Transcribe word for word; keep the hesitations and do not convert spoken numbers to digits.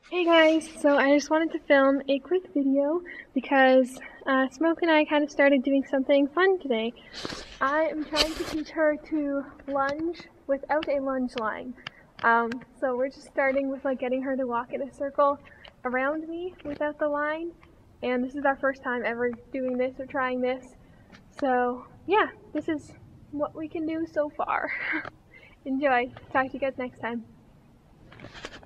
Hey guys, so I just wanted to film a quick video because uh, Smoke and I kind of started doing something fun today. I am trying to teach her to lunge without a lunge line. Um, so we're just starting with like getting her to walk in a circle around me without the line, and this is our first time ever doing this or trying this. So yeah, this is what we can do so far. Enjoy. Talk to you guys next time.